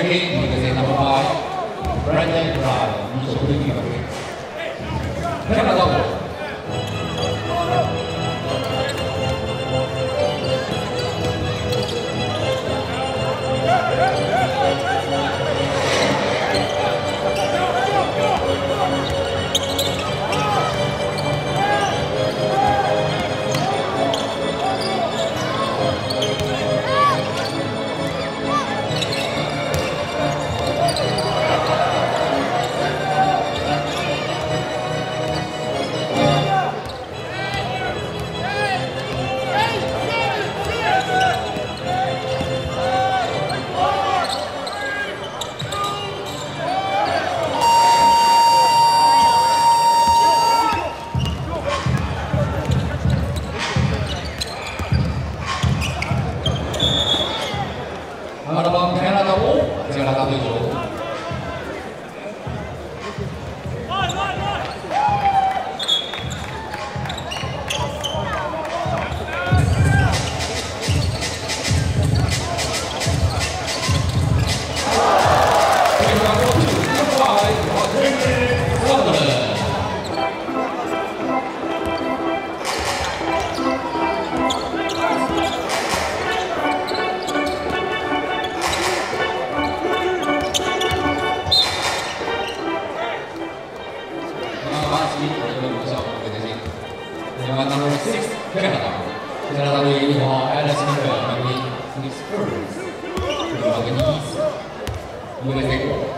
Ready, because number 5, Brandon Brown, he's opening the game. Canada. Number 6, Canada. Canada will have Alice Miller, Phoenix Spurs. USA goal.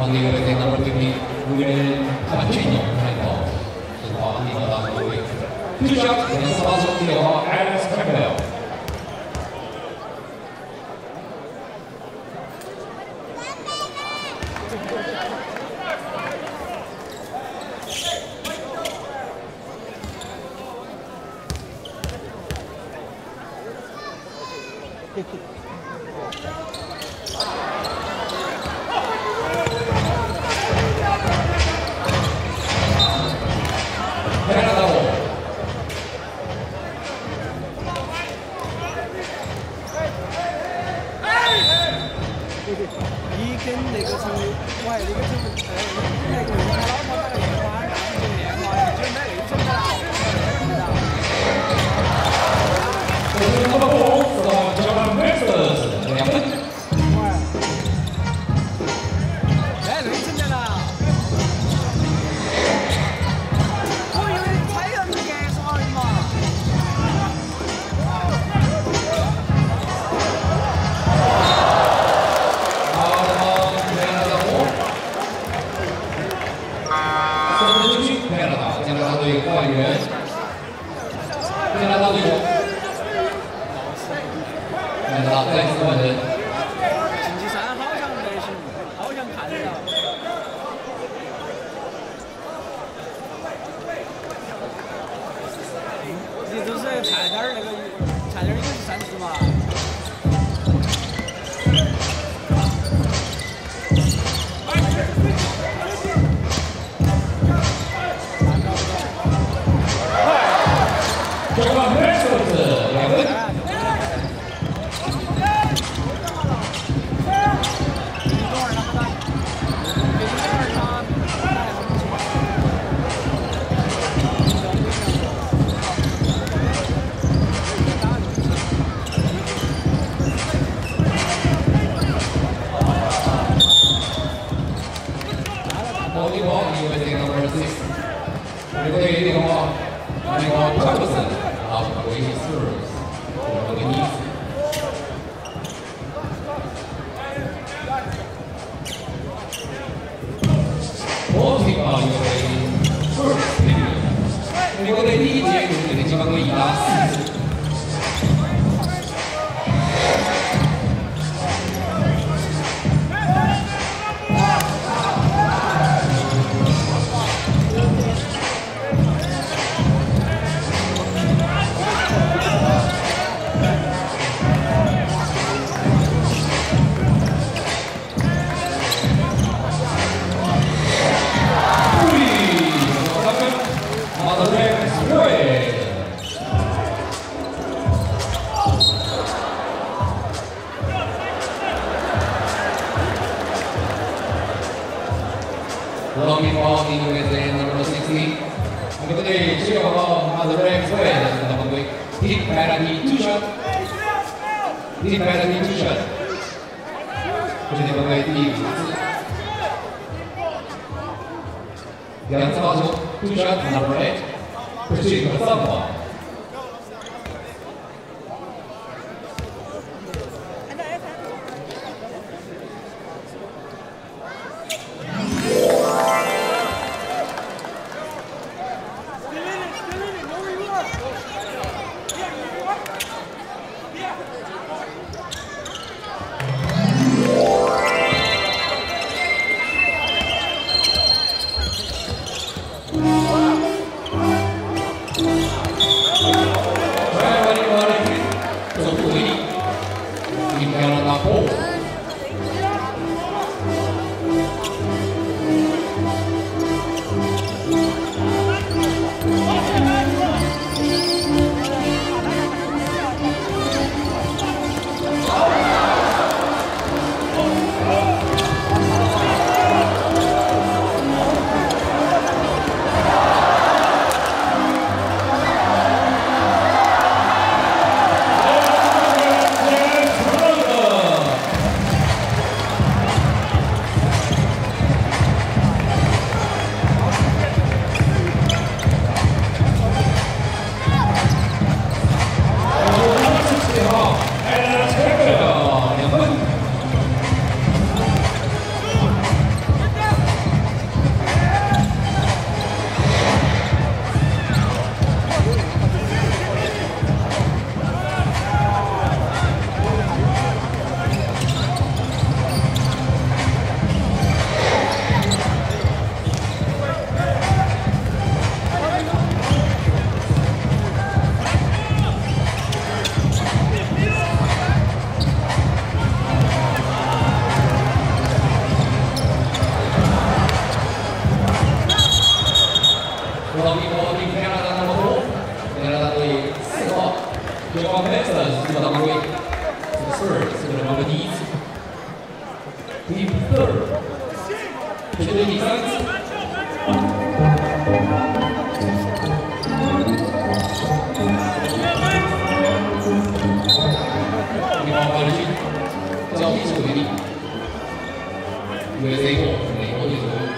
on the other thing, number 15, William Pacino, handball. So far, he got out of the way. 2 shots, and it's also the Alex Campbell. Long ball in USA number 60. Number 3, Chicago, Madrid, number 8. Deep penalty, 2 shot. Deep penalty, 2 shot. 这是你们为第5次。2次发球 ，2 shot number 8。这是一个3号。 位，这个 third 是个王的第一次 ，deep third， 绝对第三次。你好，马日军，交替手为例 ，USA 过，美国队左右。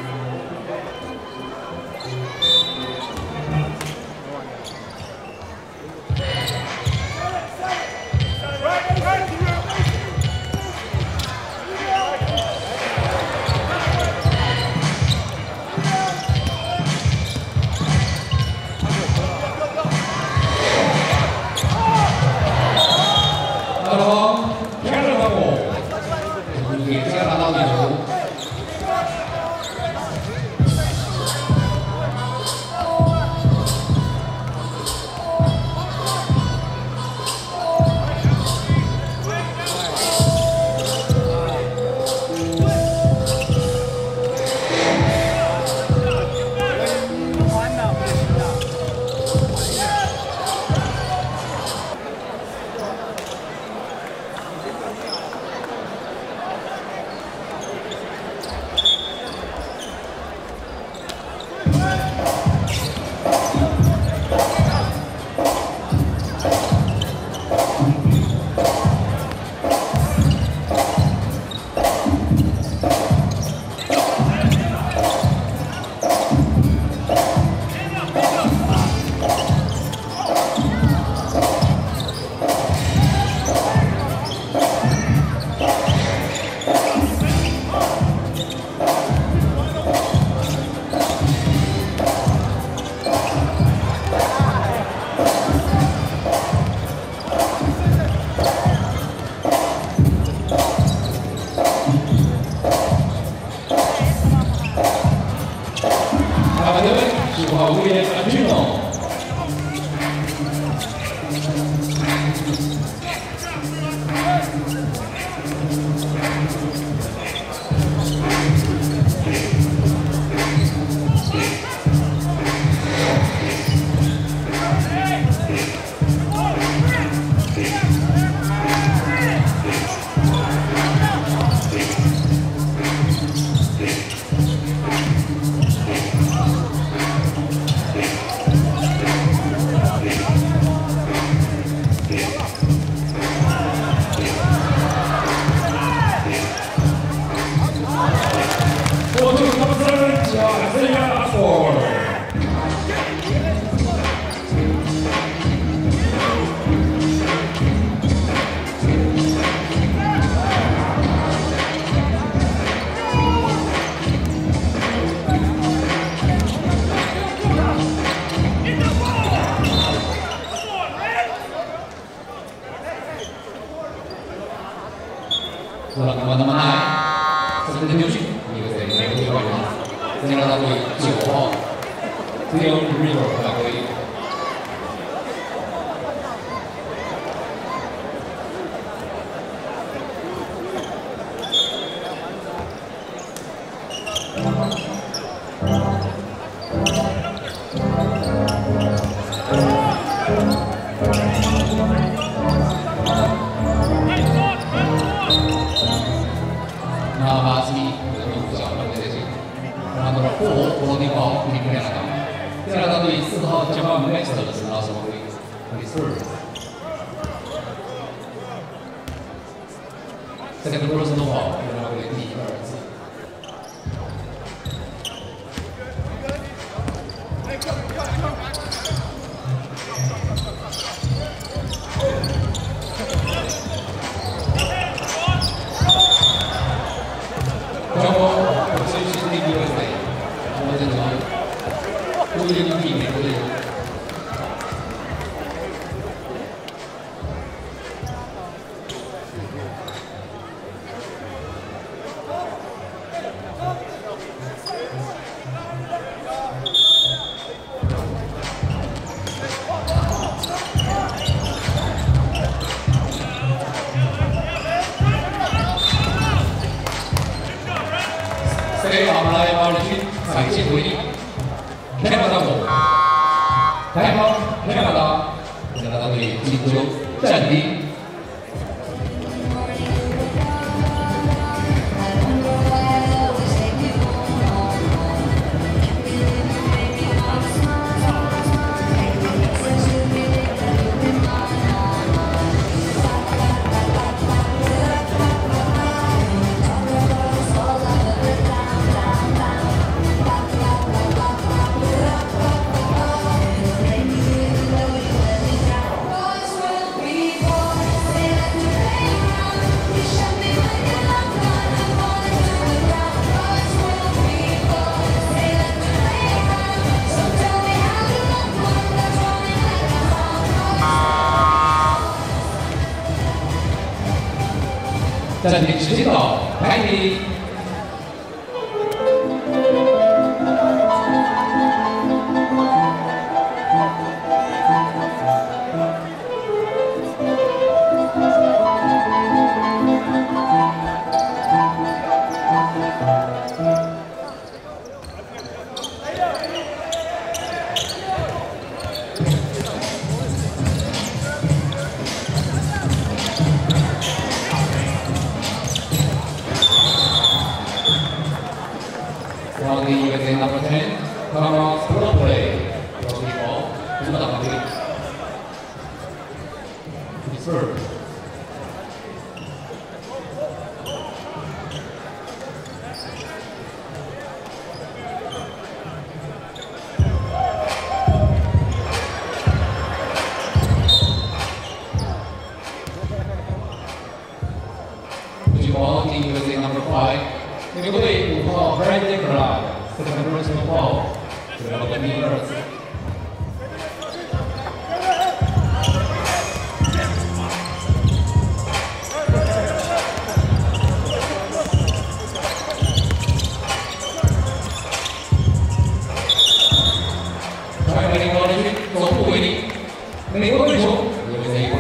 给马来马日军采集回力，加拿大我，台方加拿大队进球战敌暂停时间到，开始。From the USA number 10, Carlos Play. From the ball, to the number 8. Serve. To the ball, the USA number 5. In the way, we call Brandon Brown. Second person of ball. To the number 11.美国对手USA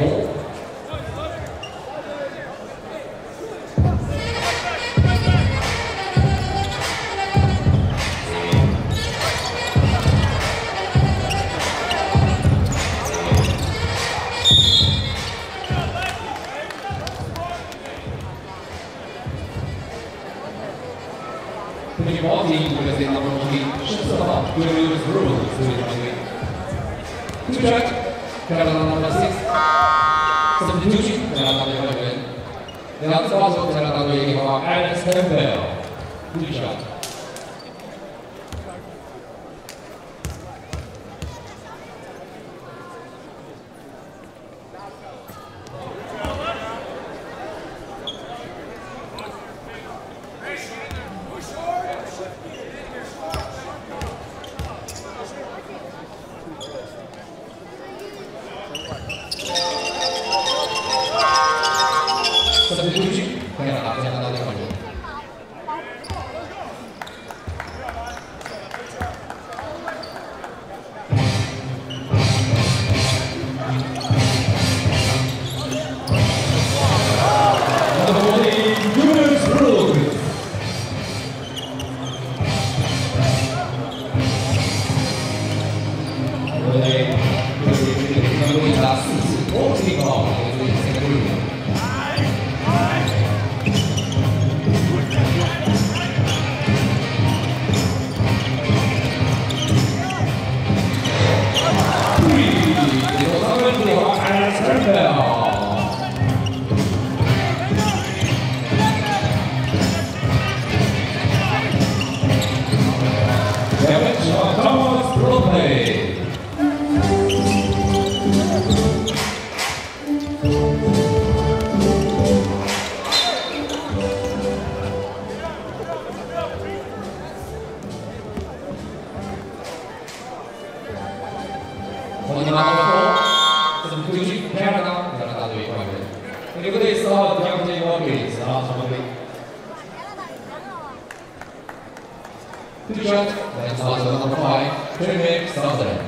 5。Ball team USA number 14, 14号 Julius Rule 所以团队。Two shot, Canada number 6, substitution Canada队外援。两次发球 Canada队一号 Alex Campbell，two shot。substitution, Canada队换人。substitution Canada队换人。这个队4号的江杰沃给4号上队。Two shot, and also number 5, Trinity Southern.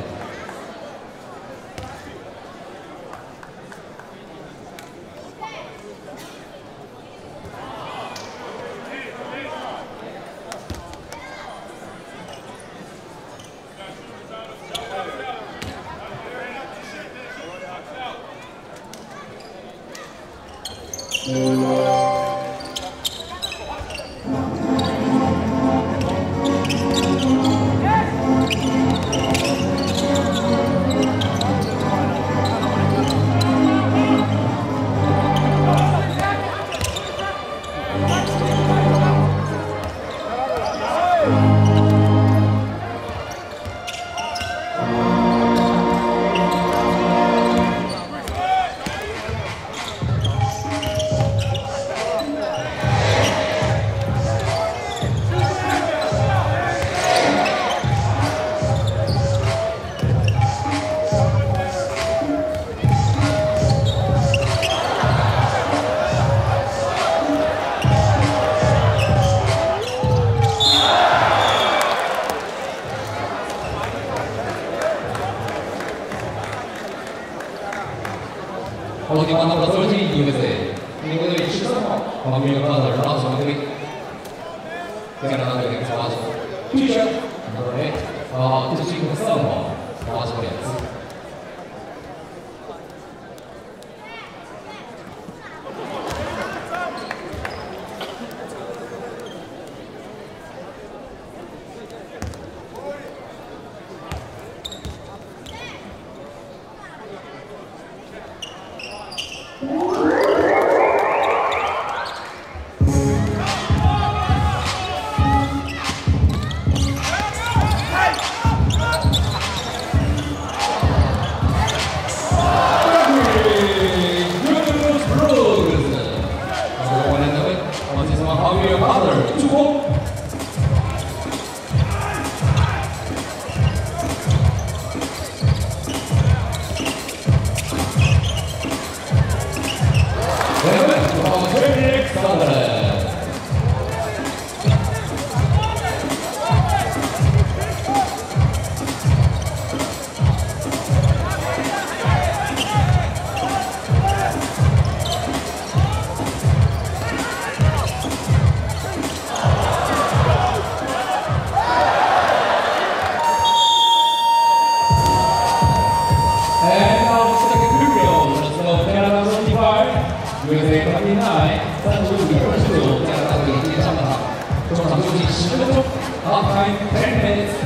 旁边有个老总队，加拿大队的抓手，继续，对，这是一个上网，抓手2次。USA 29，35比29，加拿大队今天上半场，中场休息10分钟 ，half time 10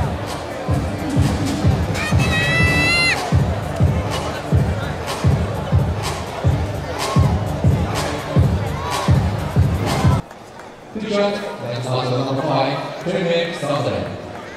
minutes。Two shots, that's also number 5, Trinity Southern.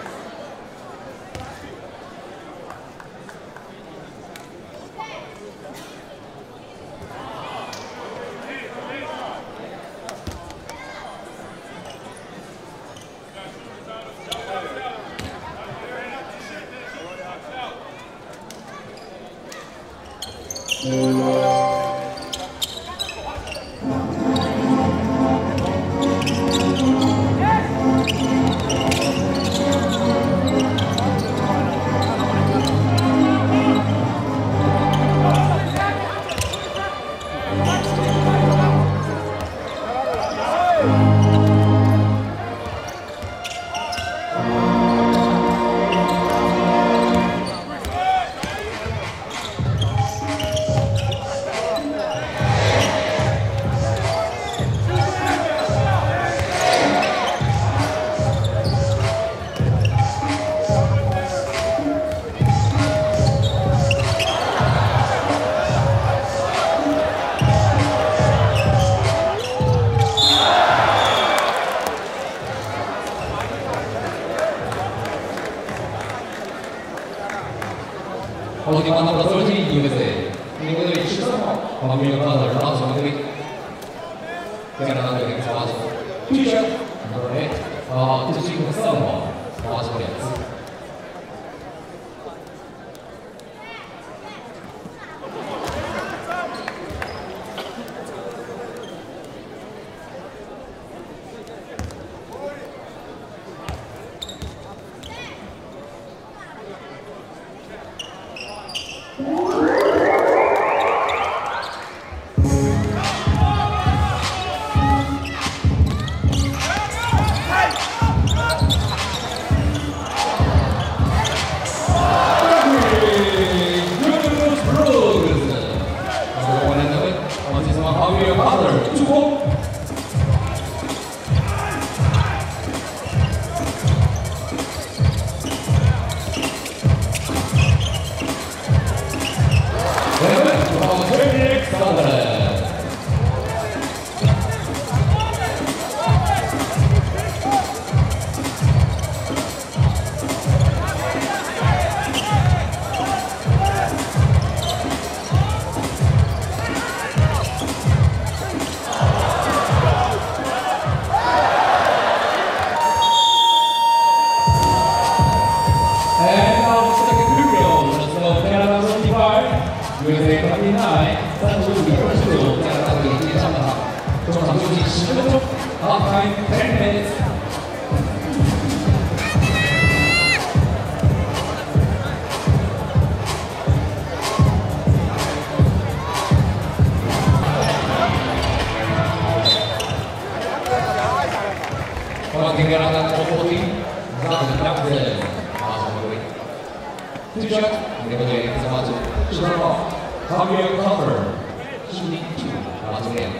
Holding on number 13, USA. 英国队13号，旁边有个老总队，加拿大队的抓手，继续，对，这是一个3号，抓手2次。USA 29，35比29，加拿大队今天上半场，中场休息10分钟 ，half time 10 minutes。 Regalata Cioccotti, Zagrebze, Mazovic. Two-shot, Nikolai Zamazu, Shizarov, Javier Cover, shooting 2, Mazovic.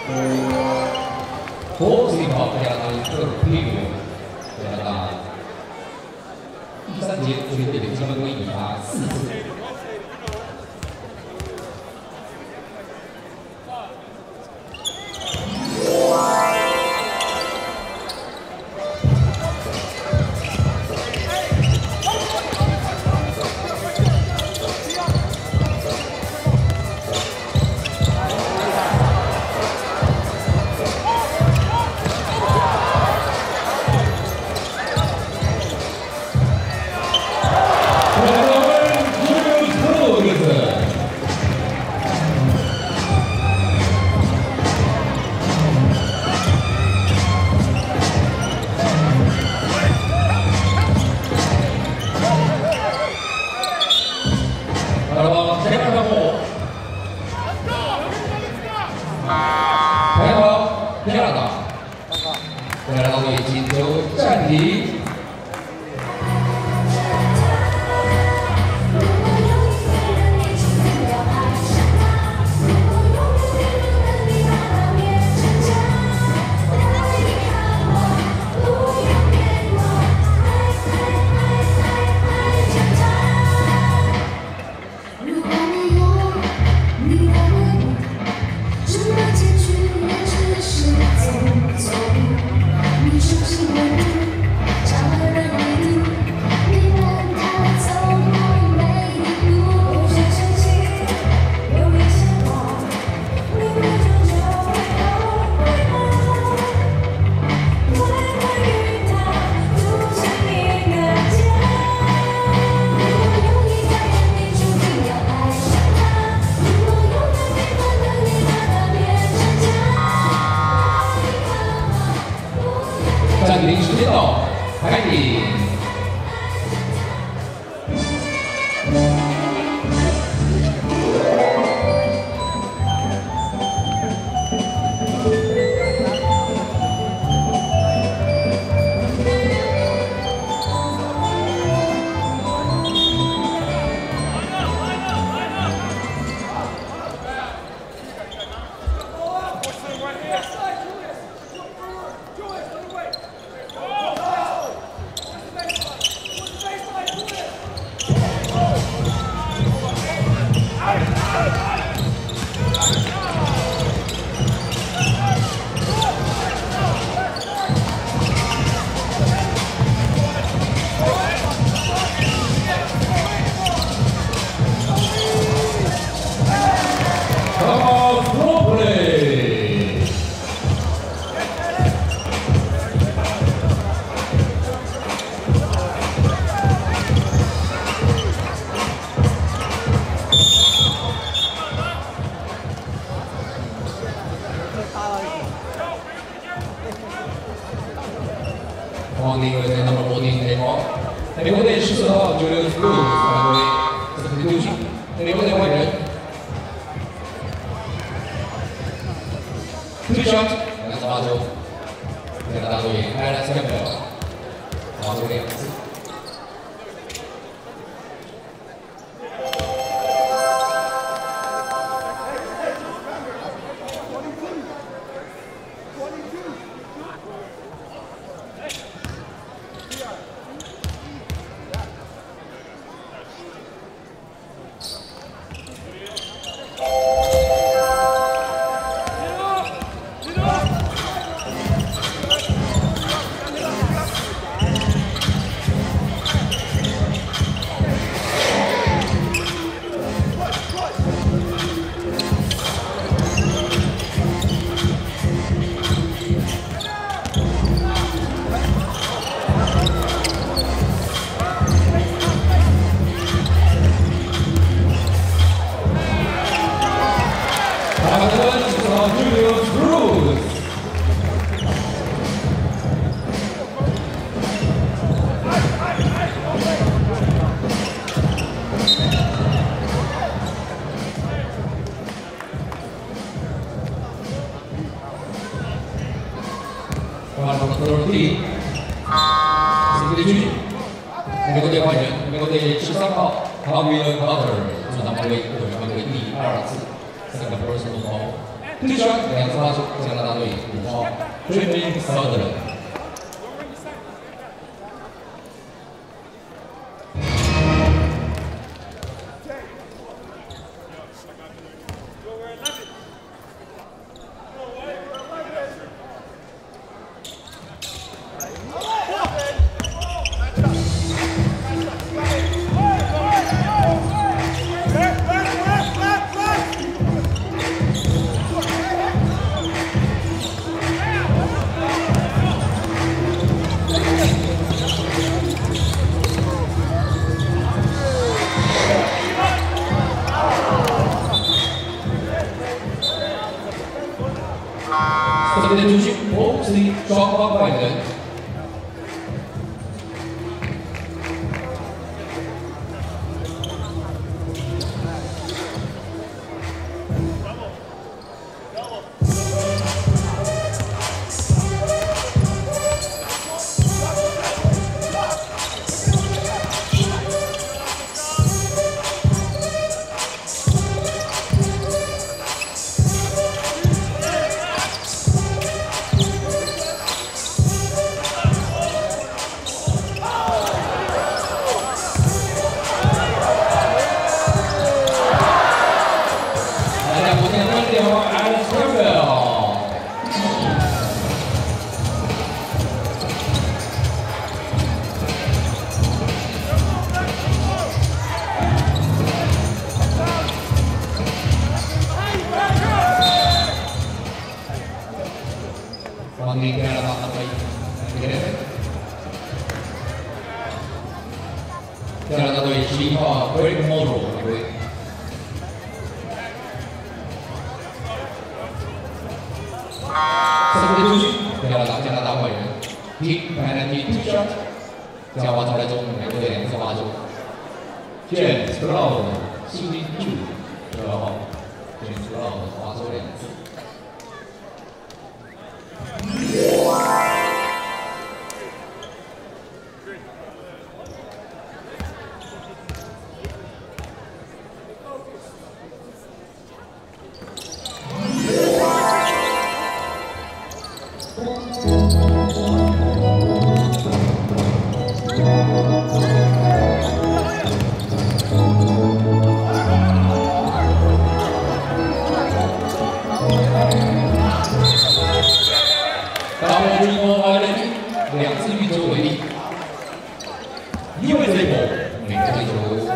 4是跑加拿大屁股，加拿大第3节最后的基本功以罚4次。加拿大队请求暂停。暂停时间到，开始。黄宁为在number 14开跑，美国队14号96路传回，这是丢球，美国队换人 ，two shot， 28球，加拿大队开了3秒，罚球2次。美国队换人，美国队13号，Harvey Carter 出场换位，换位第2次，3个 personal foul。 推选两次发出加拿大队5号 Tristan Sutherland。这边的主训，OC 双方外人。加拿大队7号 Greg Morrow 回归。3分钟出局，加拿大外援 Team Penalty 2 shot， 将滑球来中，美国队2次滑球。James Brown 幸运2，2号 James Brown 滑球2次。 2次运球为例，1位追捕，美国队球。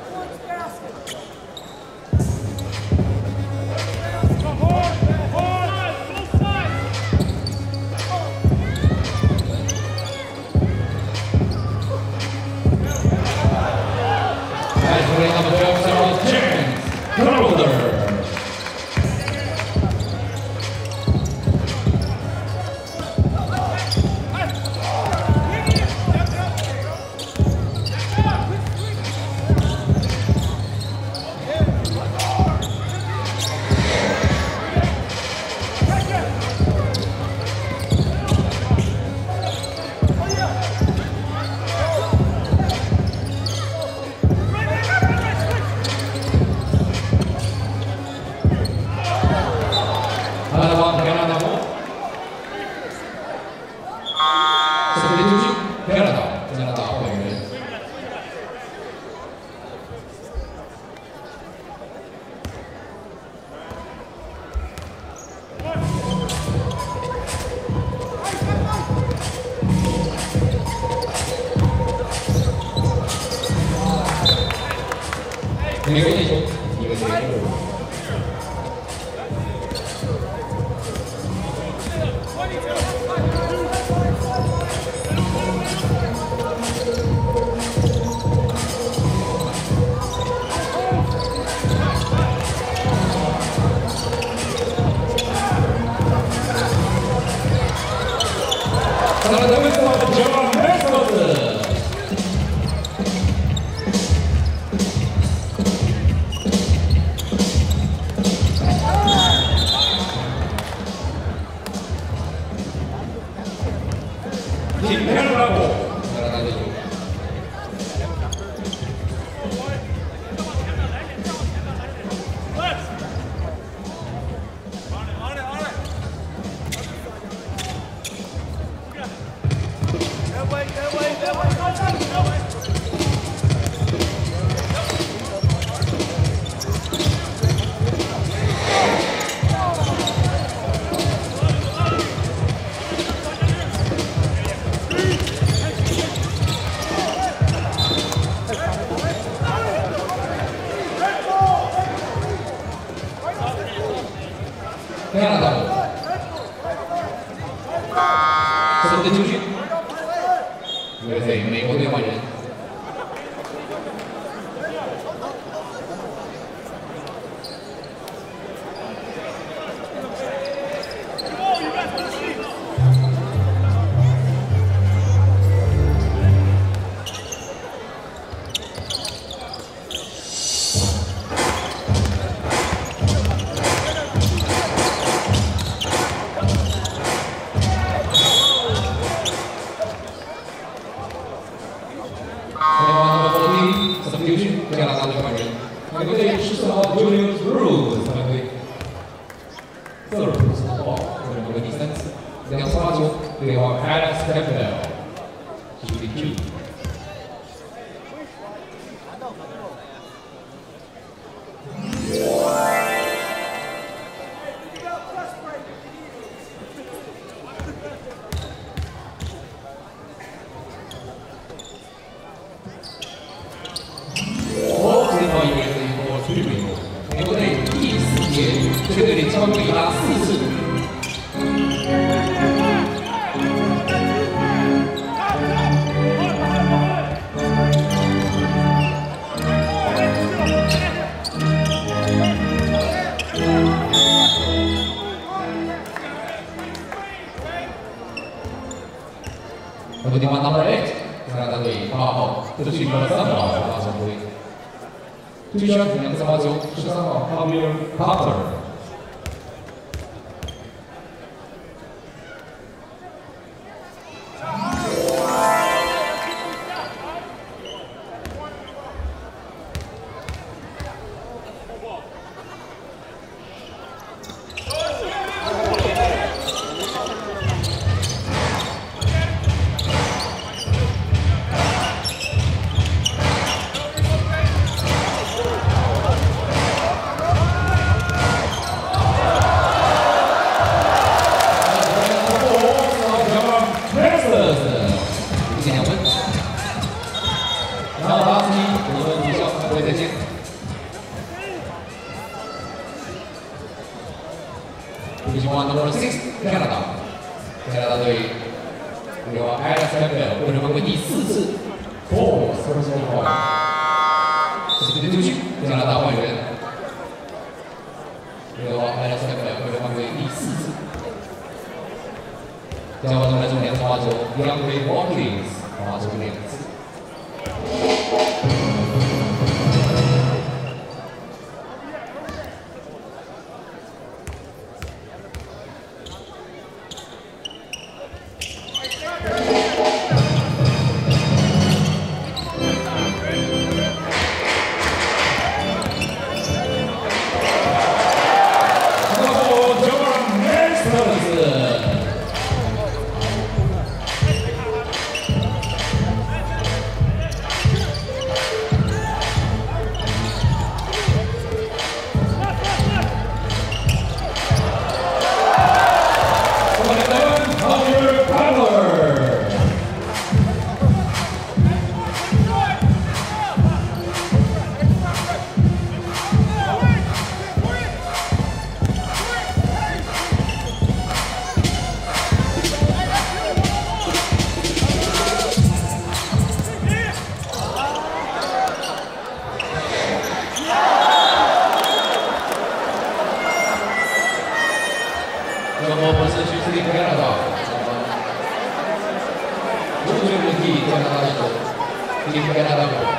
美国队球，1位追捕。 2 加拿大。3点球区。USA 美国队换人。 加拿大队换人，美国队14号 Julius Rose 换队，3rd ball， 这是美国第3次，2次发球，对方 Alex Campbell， 92。 美国队第4节，这个队里超过以他4次。我们地方 number 8， 加拿大队8号，这是一个3号发球队。 推销2次发球，13号 Javier Carter。Number 6， 加拿大，加拿大队由 Alex Campbell 为人犯规第4次 ，4th personal foul。这是对球区，加拿大换人，由 Alex Campbell 为人犯规第4次。加拿大队来中2次发球 ，DeAndre Watkins 发球2次。 我不是去斯里加拿大，我是去加拿大的球，斯里加拿大球。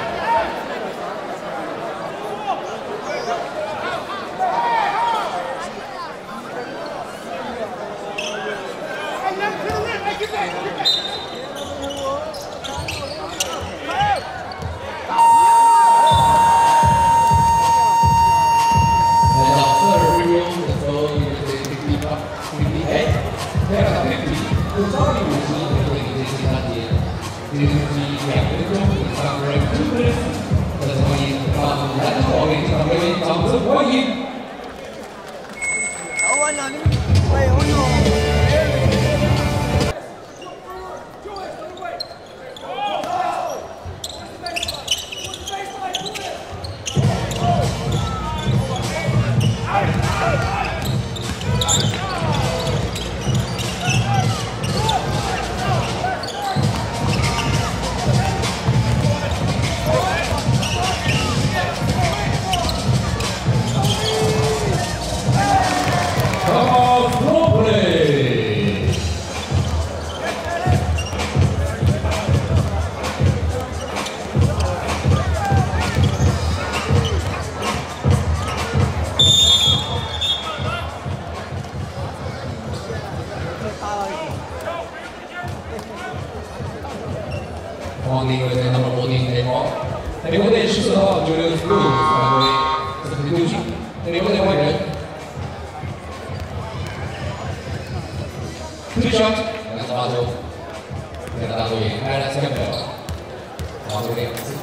shot,两次发球，这个大队开了3秒，发球2次。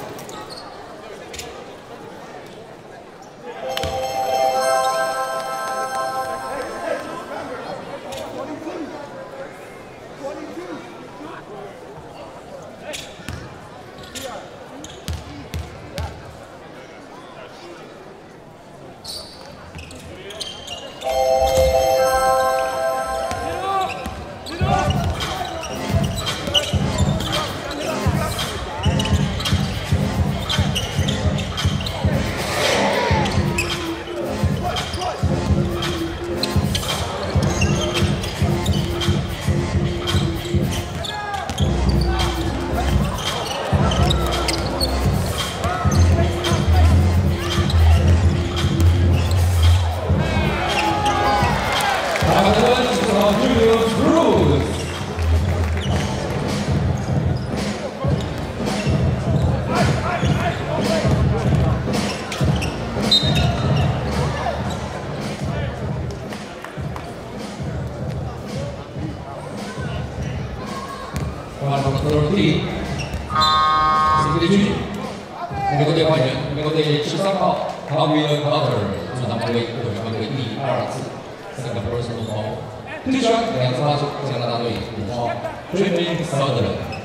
美国队换人，美国队13号William Carter 出场换位，队员换位第2次，3个 personal foul， 对上2次发球，加拿大队5号 Trevin Sutherland。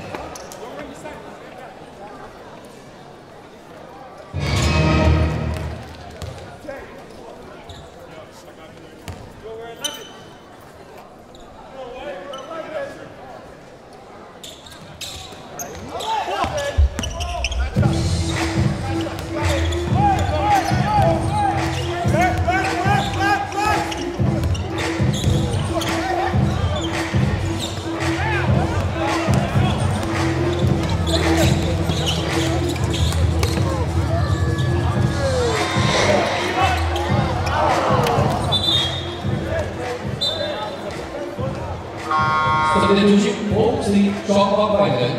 这边的中心，OC 双方换人。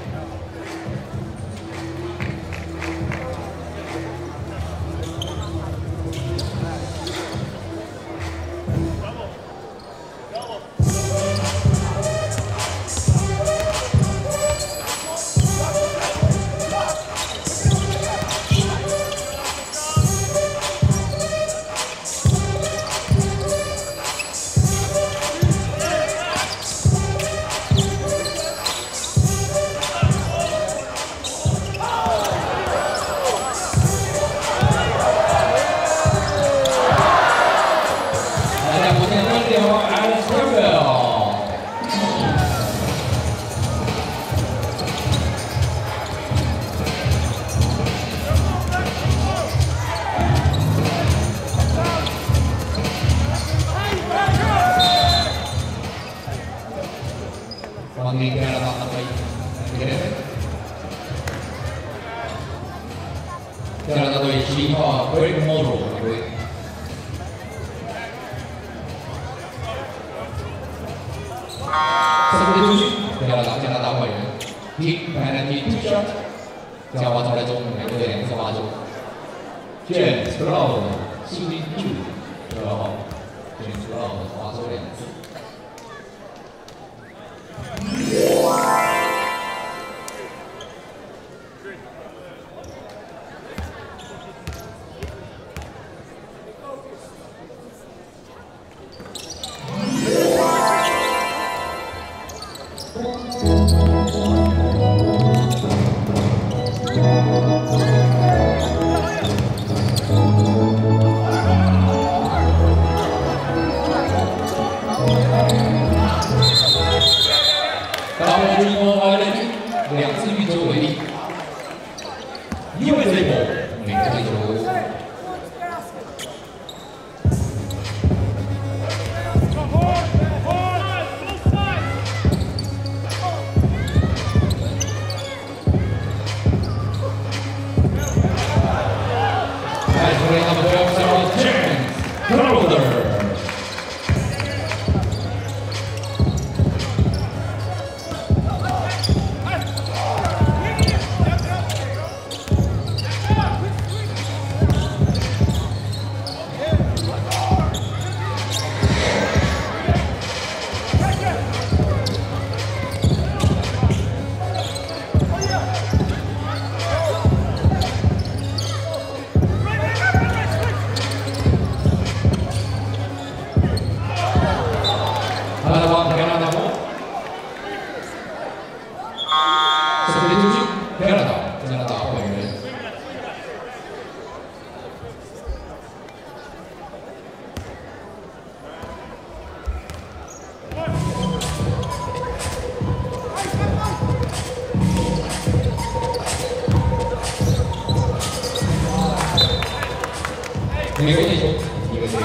加拿大队11号 Greg Morrow 回归。3分钟中心，加拿大换人 ，Team penalty 2 shot， 将发球来中，美国队2次发球。James Brown 新进2号 ，James Brown 发球2次。 2次运球为例，因为这一波，美国队球。 美国内球一个球。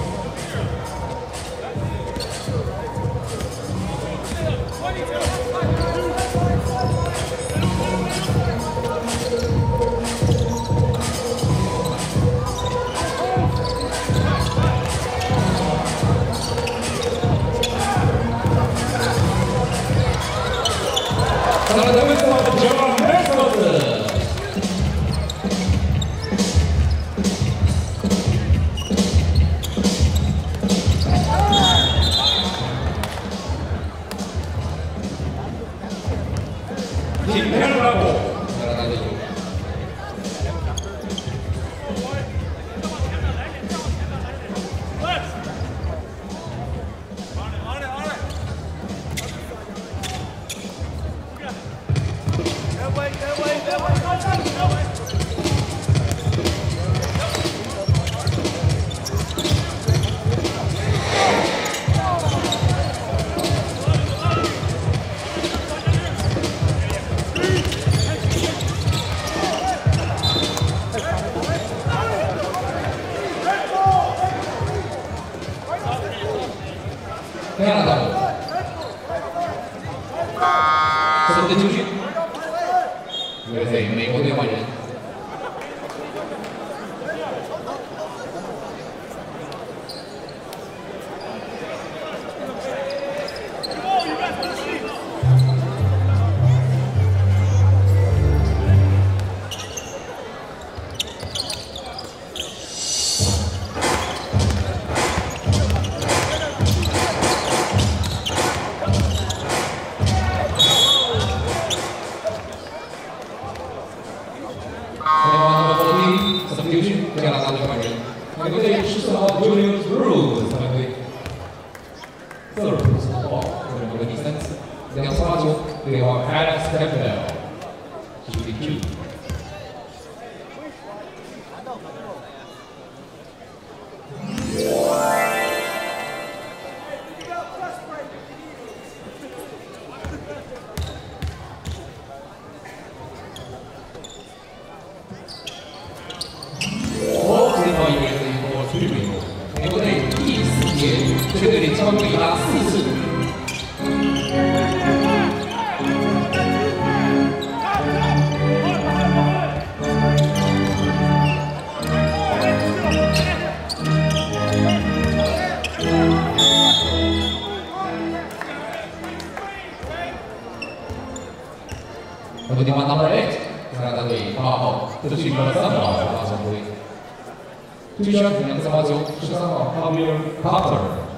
加拿大，这是球区，美国队换人。加拿大队换人，美国队14号 Julius Rose 他们队，Rose 这是美国第3次，2次发球对方 Alex Campbell， 99。美国队第4节，这个队里超过以他4次。我们地方 number 8，加拿大队8号，这是一个3号发球队。推销2次发球，13号 Javier Carter。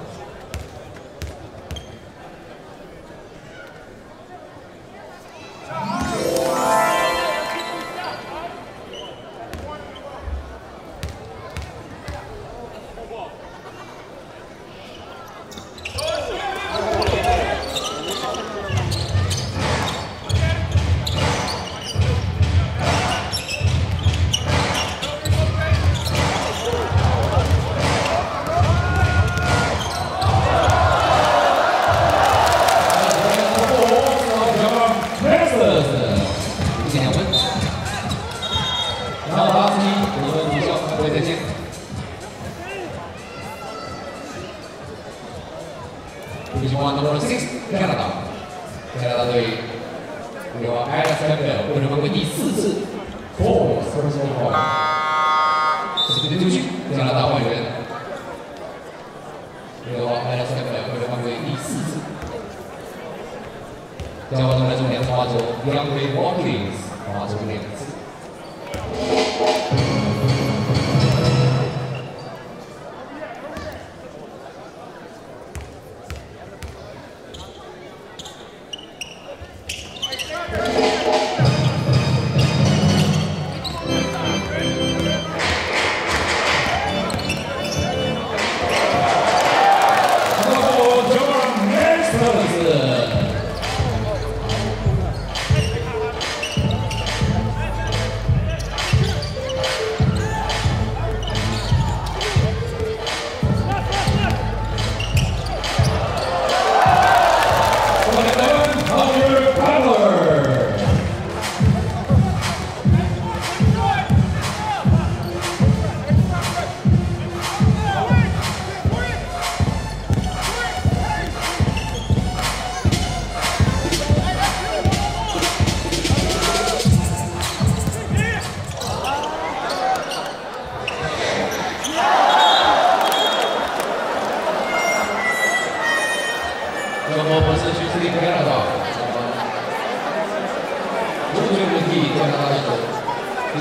再见。Division 1 number 6 Canada， 加拿大队由 Alex Campbell 获得回归第4次 Fourth Personal Foul。这是对球区，加拿大换人，由 Alex Campbell 获得回归第4次。加拿大队来中2发球 ，DeAndre Watkins 发球2次。 美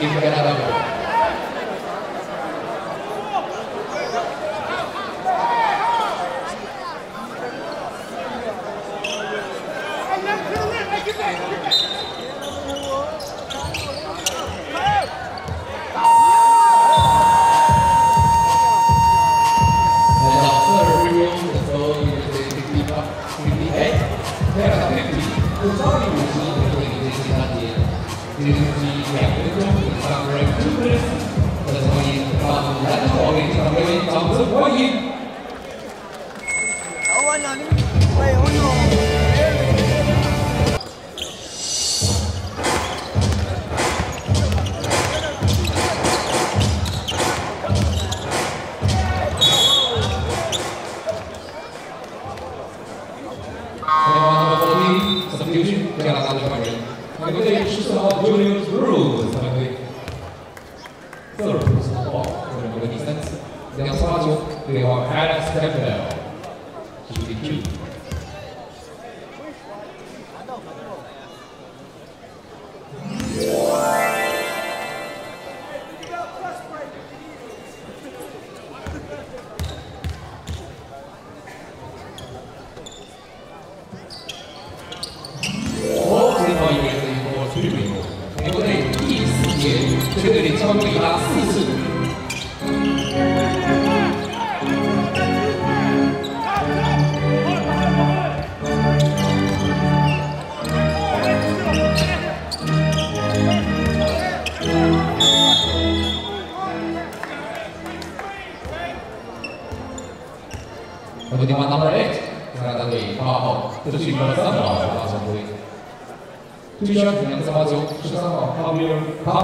金牌拿到。Number 8, Canada队8号，这是13号拉松队。对象2个389 13号 Javier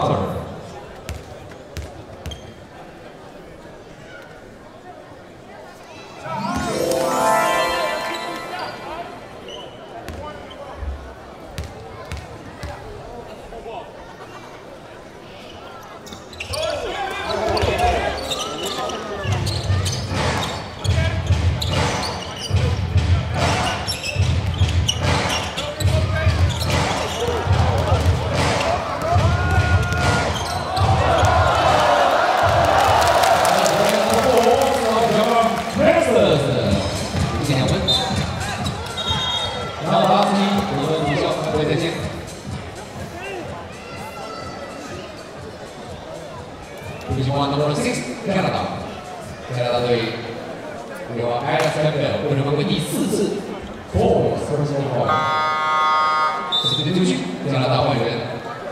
Carter。Number 6 Canada， 队由 Alex Campbell 获得冠军第4次 Fourth Personal Foul， 这是对丢球，加拿大换人，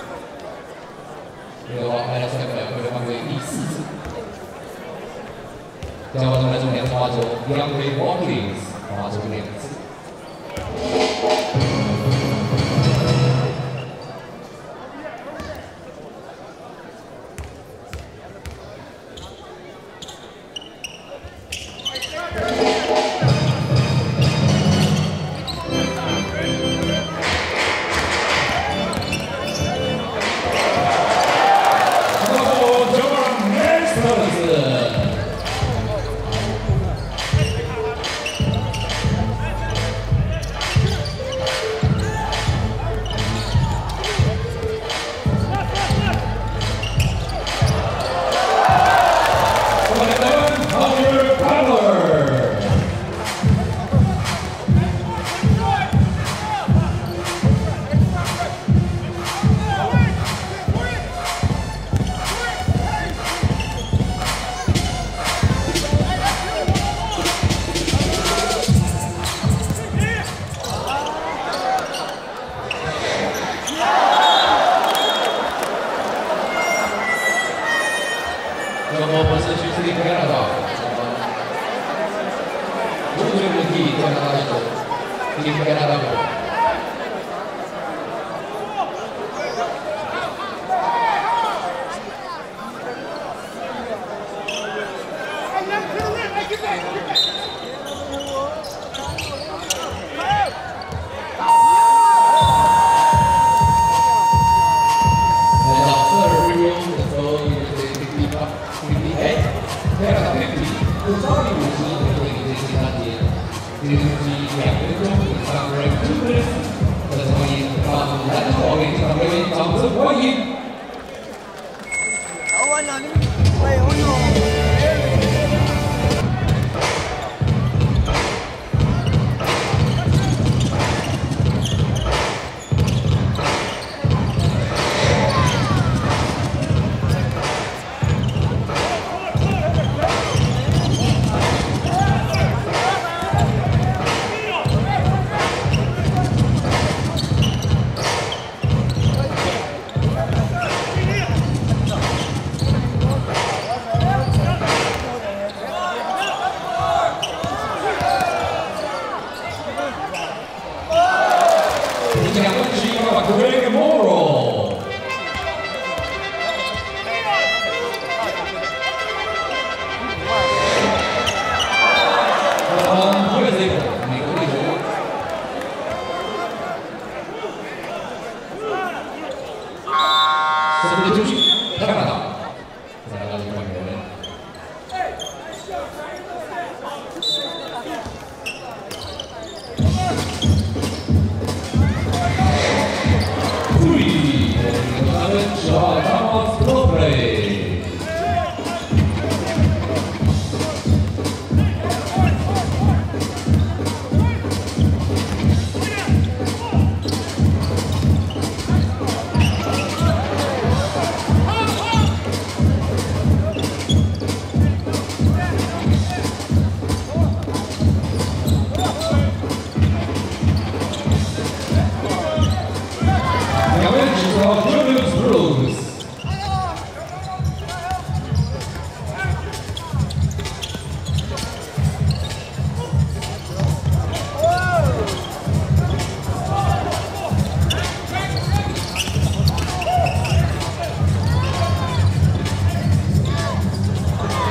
由 Alex Campbell 获得冠军第4次。加换来中2罚球 ，DeAndre Watkins 罚球2次。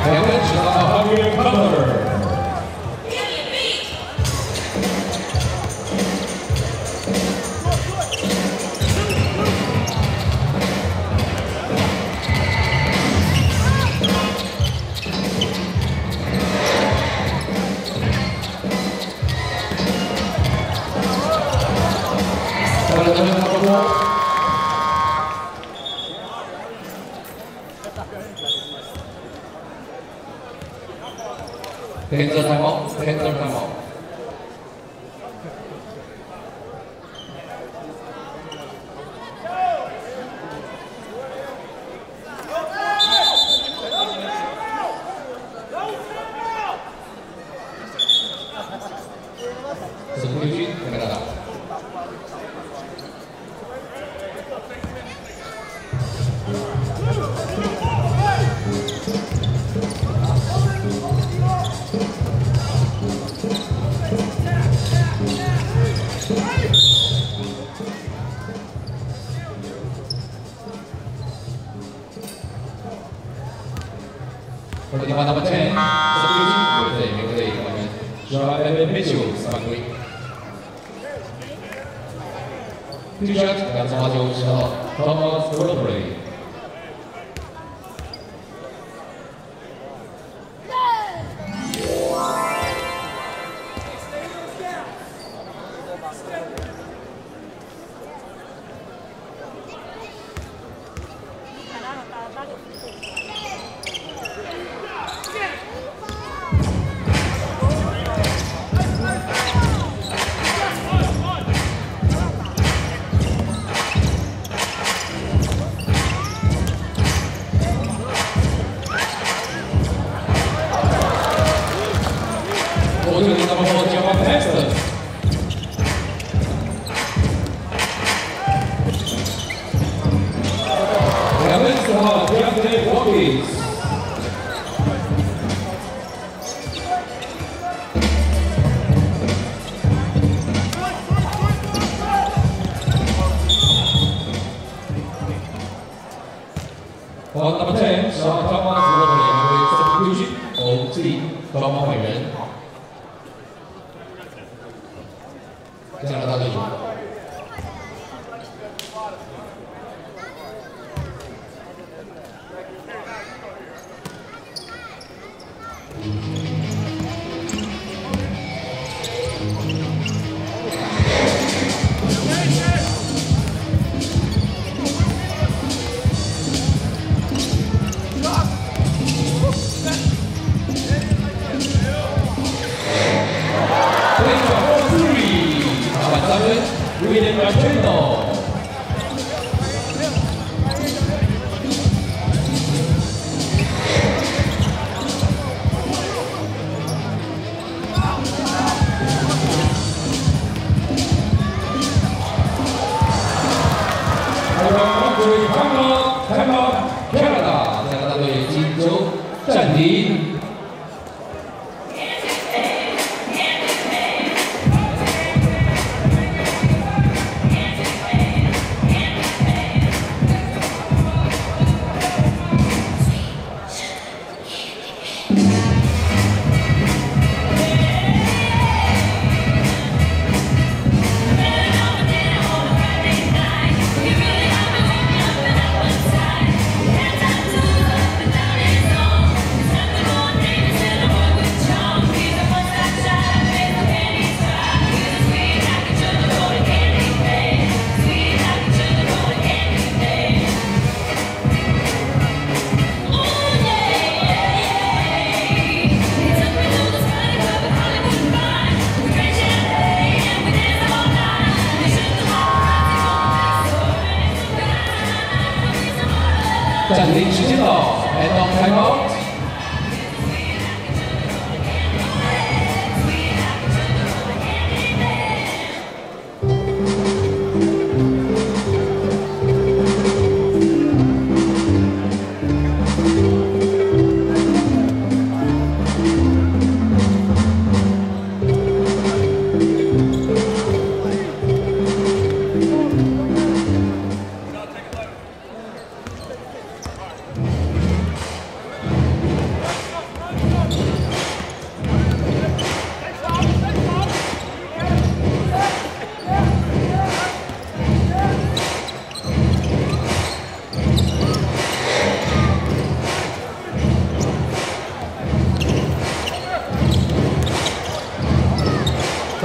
两位指导Hungarian Color。 Hands on time out. Hands on time out. Substitution, Canada. For the number 10, substitution with the Miguel Joel Mitchell, Spangui. 2 shots, that's all Thomas Rolley. On number 10, Thomas Rolley with substitution OT 双方换人，加拿大队主。 William Rachino. Canada 队金州暂停。 暂停时间到 ，end of timeout。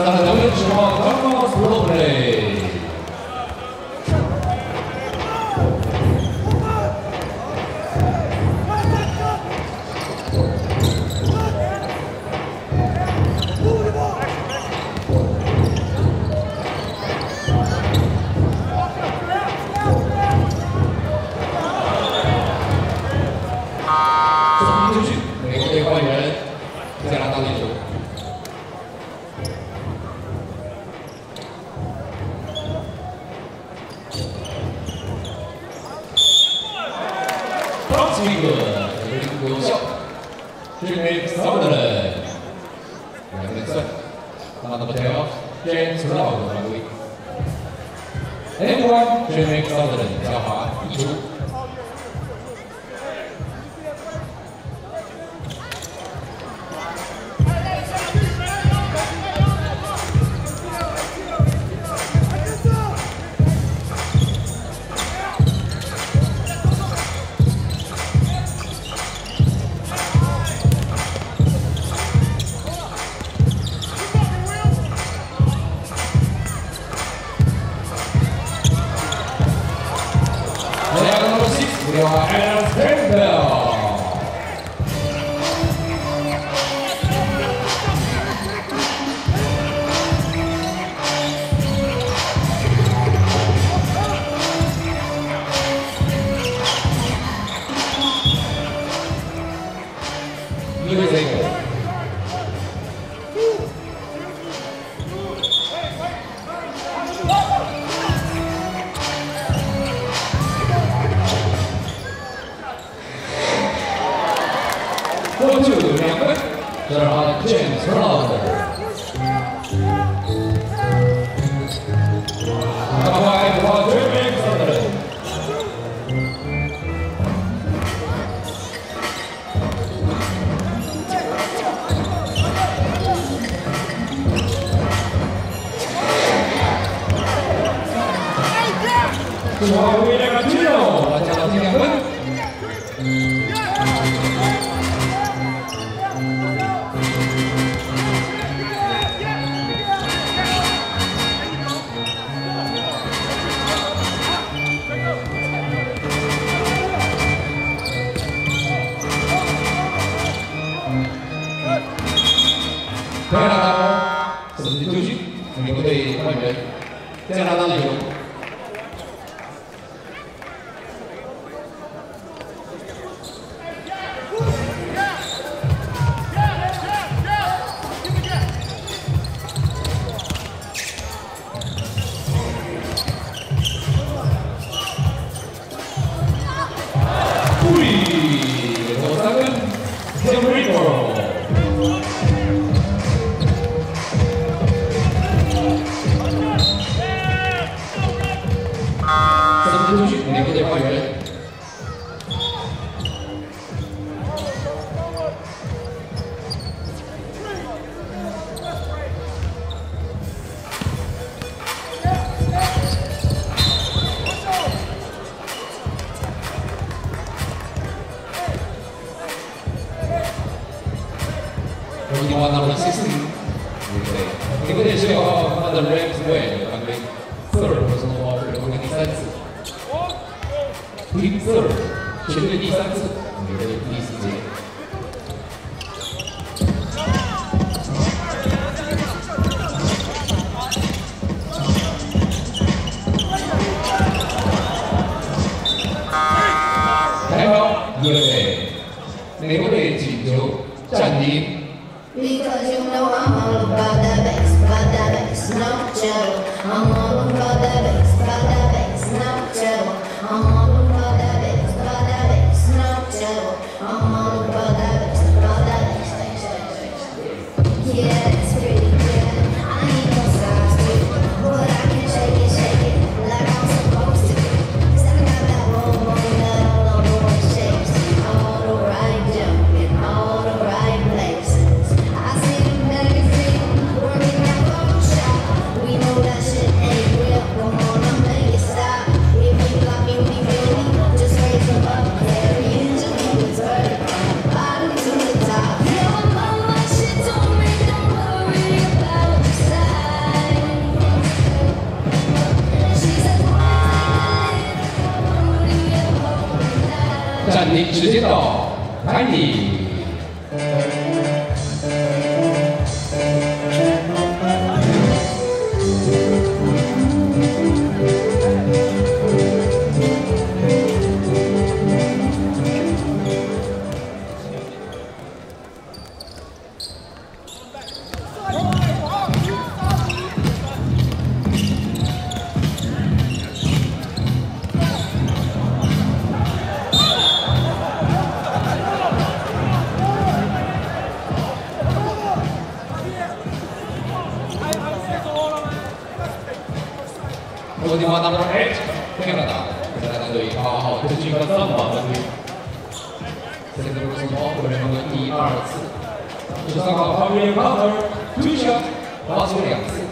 上场两位10号刚刚slow play。有效，这边3个人，2个人算，那么这样，James Lau 的犯规。Everyone， 这边3个人交罚移出。We are Aaron Campbell. USA. Go to 2分，这是James Lau。赶快把对面3个人。最后为了进入，加到2分。加拿大substitution， 美国队换人，加拿大的有。3分 ，Puerto Rico。substitution， 美国队换人。21 number 16， 美国队是由他的 James Wade 犯规 ，third personal foul， 这个第3次 ，team third， 全队第3次，美国队第4节。台湾 USA， 美国队请求暂停。 Because you know I'm all about that bass, no trouble. I'm all about that bass, no trouble. I'm all about that bass, no trouble. I'm all about that bass. Yeah, it's pretty good. I ain't no size 2, but I can shake it like I'm supposed to. 'Cause I got that boom that all the boy shakes. All the right jump in all the right places. I see the magazine, working that Photoshop. We know that shit ain't real. Come on, I'll make it stop. If you got me, we feel me. Just raise them up, carry it, just keep it turning. 暂停时间到90。我的话 number 8， 加拿大队8号这是一个3把分队，这个都是我们的第2次。13号旁边 counter 2 shot， 发出2次。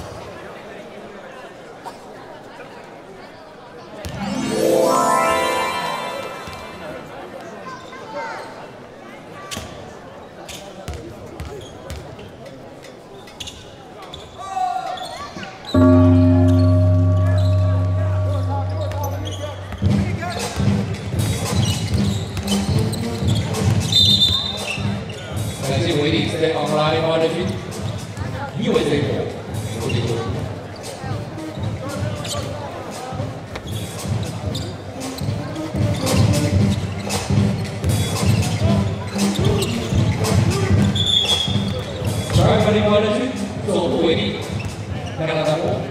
感谢威力在昂拉巴的军，1位这波，我这波。12分的军，左部威力，加拿大波。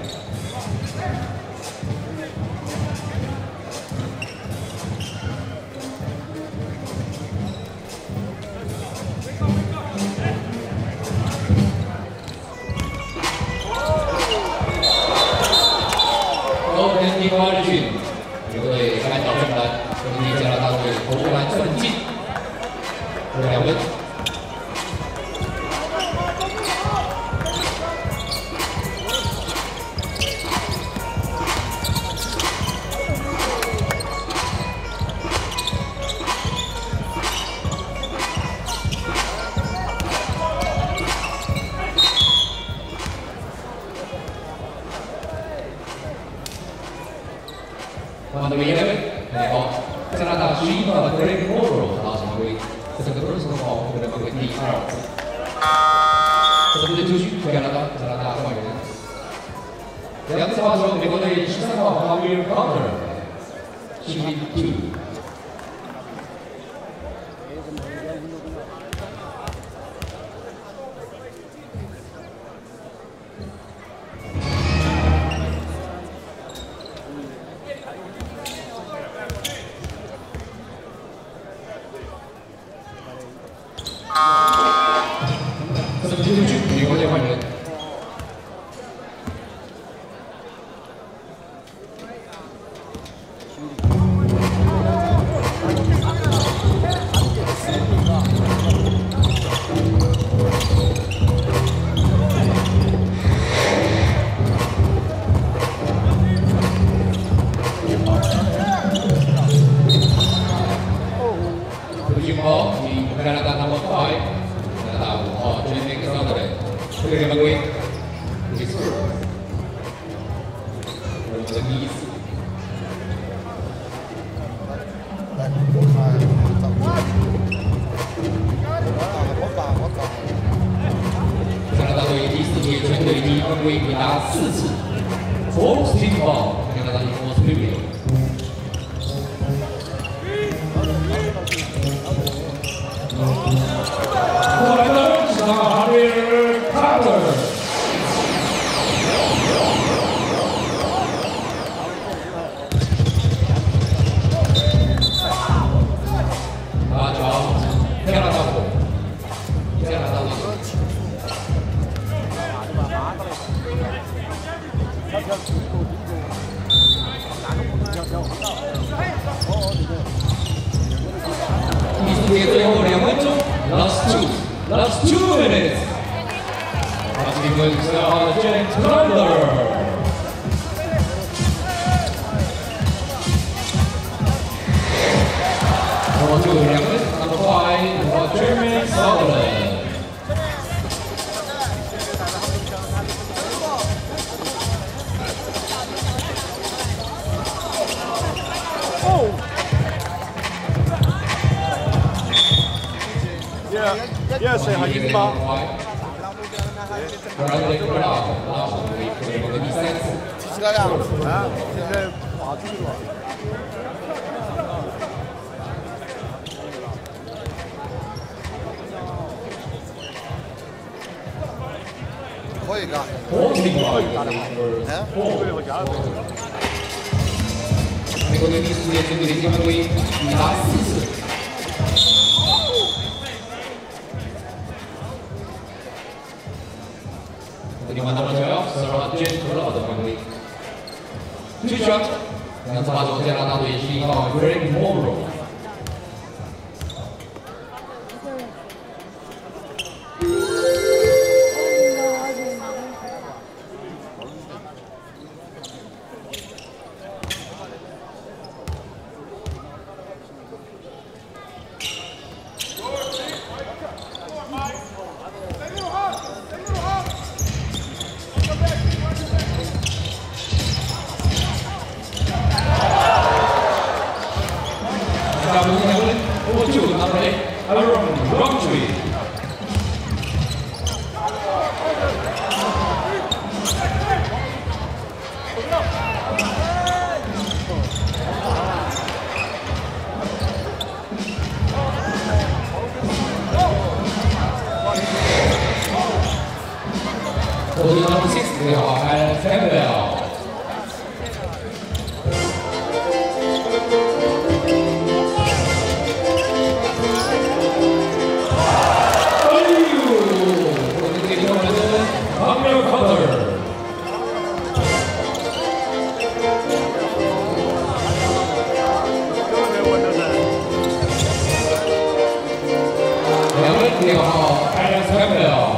第8日军，有队按照正篮，兄弟加拿大队投篮奋进，2分。Number 11， 好，加拿大11号的 Greg Morrow 打成为这个2次的话，我们会第2次。这个队继续加拿大换人。2次发球，美国队13号 Javier Carter，62。这个丢出去，美国队换人。5号，加拿大 number 5， 加拿大5号 Jamie Sutherland， 这个犯规，第4，我们的第1次。加拿大队第4届全队第1犯规已达4次 ，Force team foul， 加拿大队 force period。过来的是Javier Carter。打球，加拿大队，加拿大队。第4节最后2分钟。Last 2 minutes. Passing wins James Carter. Number 2, number 5, Jeremy Sutherland. Yes, I have him. 시간이야. 아, 이제 와주기로 와. 可以噶。 美国队第4届全队领先队已达4次。另外12号坚持了的犯规。2 shot， 两次罚球，加拿大队11号 Greg Morrow。 Number 6 they are Alan Campbell. Alan Campbell.